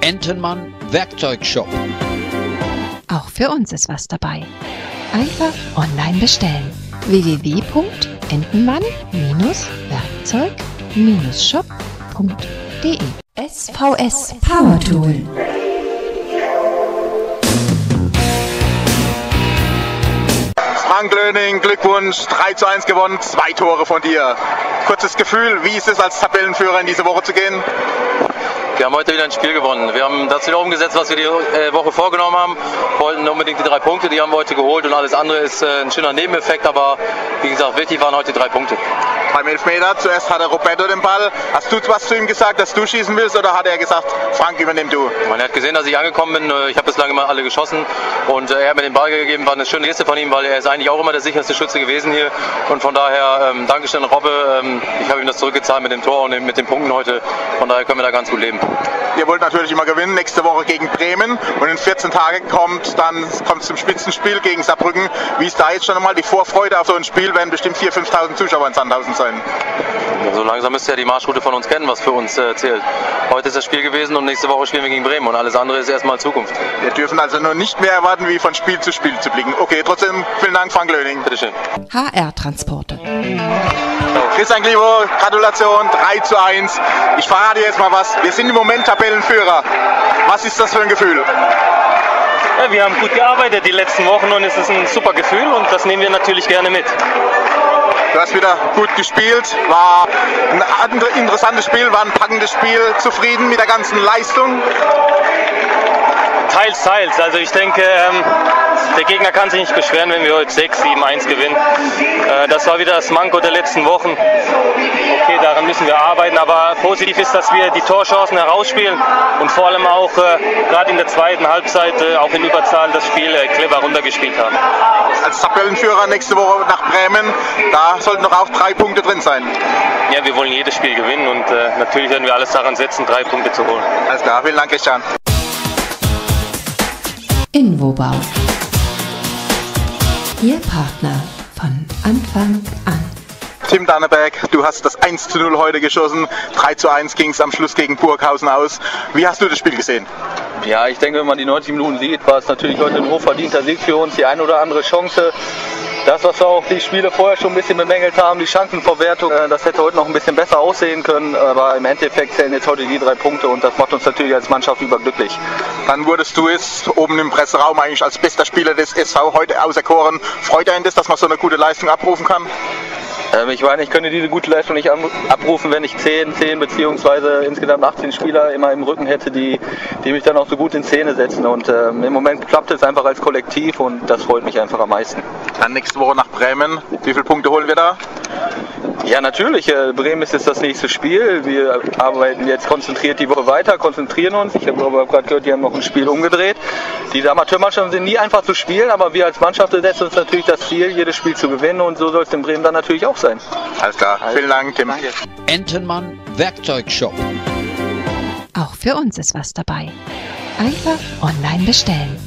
Entenmann Werkzeugshop. Auch für uns ist was dabei. Einfach online bestellen. www.entenmann-werkzeug-shop.de SVS Power Tool. Frank Löning, Glückwunsch, 3:1 gewonnen, 2 Tore von dir. Kurzes Gefühl, wie ist es als Tabellenführer in diese Woche zu gehen? Wir haben heute wieder ein Spiel gewonnen. Wir haben das wieder umgesetzt, was wir die Woche vorgenommen haben. Wollten unbedingt die 3 Punkte, die haben wir heute geholt und alles andere ist ein schöner Nebeneffekt, aber wie gesagt, wichtig waren heute die 3 Punkte. Beim Elfmeter, zuerst hatte Roberto den Ball. Hast du was zu ihm gesagt, dass du schießen willst, oder hat er gesagt, Frank, übernimm du? Man hat gesehen, dass ich angekommen bin. Ich habe bislang immer alle geschossen und er hat mir den Ball gegeben. War eine schöne Geste von ihm, weil er ist eigentlich auch immer der sicherste Schütze gewesen hier. Und von daher, Dankeschön Robbe. Ich habe ihm das zurückgezahlt mit dem Tor und mit den Punkten heute. Von daher können wir da ganz gut leben. Ihr wollt natürlich immer gewinnen, nächste Woche gegen Bremen und in 14 Tagen kommt es zum Spitzenspiel gegen Saarbrücken. Wie ist da jetzt schon einmal die Vorfreude auf so ein Spiel? Werden bestimmt 4.000, 5.000 Zuschauer in Sandhausen sein. So langsam müsst ihr ja die Marschroute von uns kennen, was für uns zählt. Heute ist das Spiel gewesen und nächste Woche spielen wir gegen Bremen und alles andere ist erstmal Zukunft. Wir dürfen also nur nicht mehr erwarten, wie von Spiel zu blicken. Okay, trotzdem vielen Dank, Frank Löning. Bitteschön. HR Transporte. Christian Klivo, Gratulation, 3:1. Ich verrate jetzt mal was. Wir sind im Moment Tabellenführer. Was ist das für ein Gefühl? Ja, wir haben gut gearbeitet die letzten Wochen und es ist ein super Gefühl und das nehmen wir natürlich gerne mit. Du hast wieder gut gespielt, war ein interessantes Spiel, war ein packendes Spiel. Zufrieden mit der ganzen Leistung? Teils. Also ich denke, der Gegner kann sich nicht beschweren, wenn wir heute 6-7-1 gewinnen. Das war wieder das Manko der letzten Wochen. Okay, daran müssen wir arbeiten, aber positiv ist, dass wir die Torchancen herausspielen und vor allem auch gerade in der zweiten Halbzeit auch in Überzahl das Spiel clever runtergespielt haben. Als Tabellenführer nächste Woche nach Bremen, da sollten doch auch 3 Punkte drin sein. Ja, wir wollen jedes Spiel gewinnen und natürlich werden wir alles daran setzen, 3 Punkte zu holen. Alles klar, vielen Dank, Christian. Invobau. Ihr Partner von Anfang an. Tim Danneberg, du hast das 1:0 heute geschossen. 3:1 ging es am Schluss gegen Burghausen aus. Wie hast du das Spiel gesehen? Ja, ich denke, wenn man die 90 Minuten sieht, war es natürlich heute ein hochverdienter Sieg für uns. Die eine oder andere Chance. Das, was wir auch die Spiele vorher schon ein bisschen bemängelt haben, die Chancenverwertung, das hätte heute noch ein bisschen besser aussehen können. Aber im Endeffekt zählen jetzt heute die 3 Punkte und das macht uns natürlich als Mannschaft überglücklich. Dann wurdest du jetzt oben im Presseraum eigentlich als bester Spieler des SV heute auserkoren. Freut einen das, dass man so eine gute Leistung abrufen kann? Ich meine, ich könnte diese gute Leistung nicht abrufen, wenn ich 10 bzw. insgesamt 18 Spieler immer im Rücken hätte, die mich dann auch so gut in Szene setzen. Und im Moment klappt es einfach als Kollektiv und das freut mich einfach am meisten. Dann nächste Woche nach Bremen. Wie viele Punkte holen wir da? Ja, natürlich. Bremen ist jetzt das nächste Spiel. Wir arbeiten jetzt konzentriert die Woche weiter, konzentrieren uns. Ich habe aber gerade gehört, die haben noch ein Spiel umgedreht. Die Amateurmannschaften sind nie einfach zu spielen, aber wir als Mannschaft setzen uns natürlich das Ziel, jedes Spiel zu gewinnen und so soll es in Bremen dann natürlich auch sein. Alles klar. Vielen Dank, Tim. Danke. Entenmann Werkzeugshop. Auch für uns ist was dabei. Einfach online bestellen.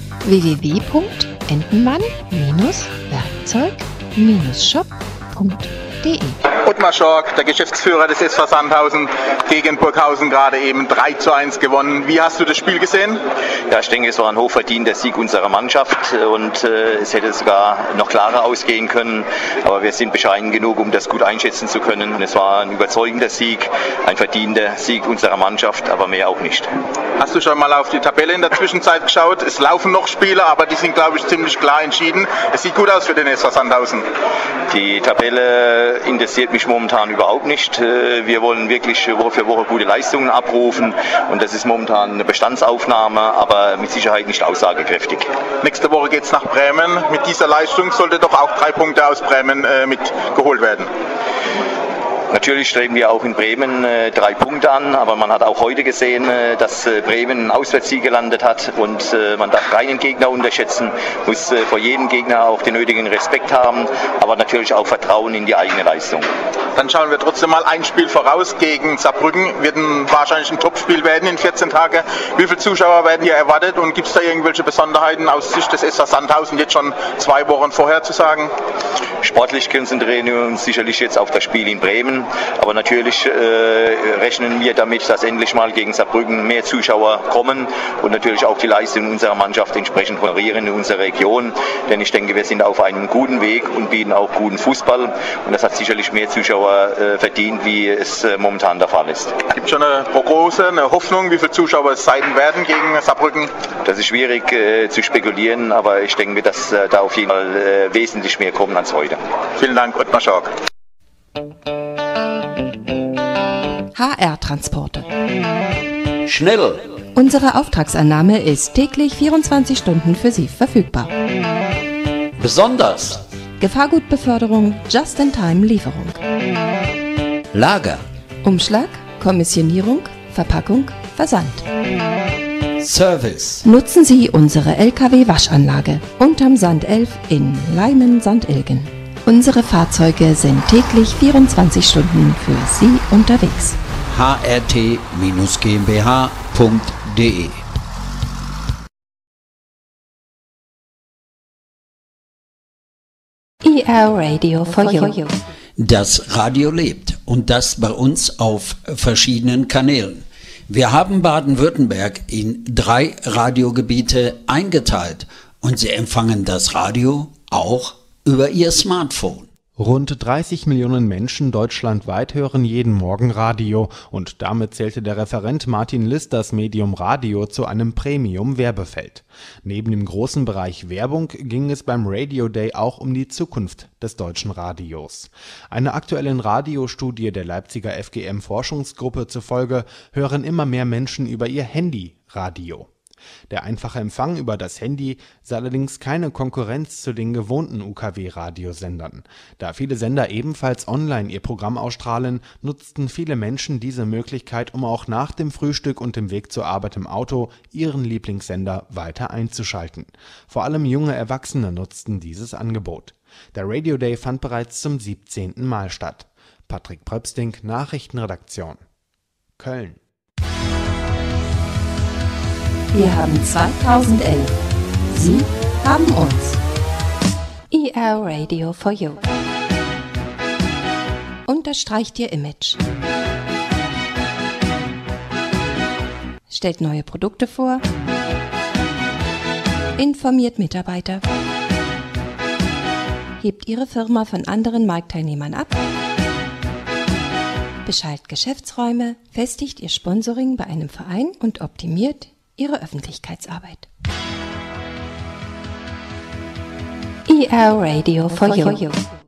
www.entenmann-werkzeug-shop.de Ottmar Schork, der Geschäftsführer des SV Sandhausen, gegen Burghausen gerade eben 3:1 gewonnen. Wie hast du das Spiel gesehen? Ja, ich denke, es war ein hochverdienter Sieg unserer Mannschaft und es hätte sogar noch klarer ausgehen können. Aber wir sind bescheiden genug, um das gut einschätzen zu können. Und es war ein überzeugender Sieg, ein verdienter Sieg unserer Mannschaft, aber mehr auch nicht. Hast du schon mal auf die Tabelle in der Zwischenzeit geschaut? Es laufen noch Spiele, aber die sind, glaube ich, ziemlich klar entschieden. Es sieht gut aus für den SV Sandhausen. Die Tabelle interessiert mich momentan überhaupt nicht. Wir wollen wirklich Woche für Woche gute Leistungen abrufen und das ist momentan eine Bestandsaufnahme, aber mit Sicherheit nicht aussagekräftig. Nächste Woche geht es nach Bremen. Mit dieser Leistung sollte doch auch 3 Punkte aus Bremen mitgeholt werden. Natürlich streben wir auch in Bremen 3 Punkte an, aber man hat auch heute gesehen, dass Bremen ein Auswärtssieg gelandet hat und man darf keinen Gegner unterschätzen, muss vor jedem Gegner auch den nötigen Respekt haben, aber natürlich auch Vertrauen in die eigene Leistung. Dann schauen wir trotzdem mal ein Spiel voraus gegen Saarbrücken. Wird wahrscheinlich ein Topspiel werden in 14 Tagen. Wie viele Zuschauer werden hier erwartet und gibt es da irgendwelche Besonderheiten aus Sicht des SV Sandhausen jetzt schon 2 Wochen vorher zu sagen? Sportlich konzentrieren wir uns sicherlich jetzt auf das Spiel in Bremen, aber natürlich rechnen wir damit, dass endlich mal gegen Saarbrücken mehr Zuschauer kommen und natürlich auch die Leistung unserer Mannschaft entsprechend honorieren in unserer Region, denn ich denke, wir sind auf einem guten Weg und bieten auch guten Fußball und das hat sicherlich mehr Zuschauer verdient, wie es momentan der Fall ist. Gibt es schon eine Prognose, eine Hoffnung, wie viele Zuschauer es sein werden gegen Saarbrücken? Das ist schwierig zu spekulieren, aber ich denke, dass da auf jeden Fall wesentlich mehr kommen als heute. Vielen Dank, Ottmar Schork. HR-Transporte. Schnell, Unsere Auftragsannahme ist täglich 24 Stunden für Sie verfügbar. besonders, Gefahrgutbeförderung, Just-in-Time-Lieferung. Lager, Umschlag, Kommissionierung, Verpackung, Versand. Service, Nutzen Sie unsere LKW-Waschanlage unterm Sand 11 in Leimen-Sandilgen. Unsere Fahrzeuge sind täglich 24 Stunden für Sie unterwegs. hrt-gmbh.de ER Radio for You. Das Radio lebt und das bei uns auf verschiedenen Kanälen. Wir haben Baden-Württemberg in 3 Radiogebiete eingeteilt und Sie empfangen das Radio auch über Ihr Smartphone. Rund 30 Millionen Menschen deutschlandweit hören jeden Morgen Radio und damit zählte der Referent Martin List das Medium Radio zu einem Premium-Werbefeld. Neben dem großen Bereich Werbung ging es beim Radio Day auch um die Zukunft des deutschen Radios. Einer aktuellen Radiostudie der Leipziger FGM-Forschungsgruppe zufolge hören immer mehr Menschen über ihr Handy Radio. Der einfache Empfang über das Handy sei allerdings keine Konkurrenz zu den gewohnten UKW-Radiosendern. Da viele Sender ebenfalls online ihr Programm ausstrahlen, nutzten viele Menschen diese Möglichkeit, um auch nach dem Frühstück und dem Weg zur Arbeit im Auto ihren Lieblingssender weiter einzuschalten. Vor allem junge Erwachsene nutzten dieses Angebot. Der Radio Day fand bereits zum 17. Mal statt. Patrick Pröpsting, Nachrichtenredaktion, Köln. Wir haben 2011. Sie haben uns. ER Radio for You. Unterstreicht Ihr Image. Stellt neue Produkte vor. Informiert Mitarbeiter. Hebt Ihre Firma von anderen Marktteilnehmern ab. Beschallt Geschäftsräume, festigt Ihr Sponsoring bei einem Verein und optimiert Ihre Öffentlichkeitsarbeit. ER Radio for You.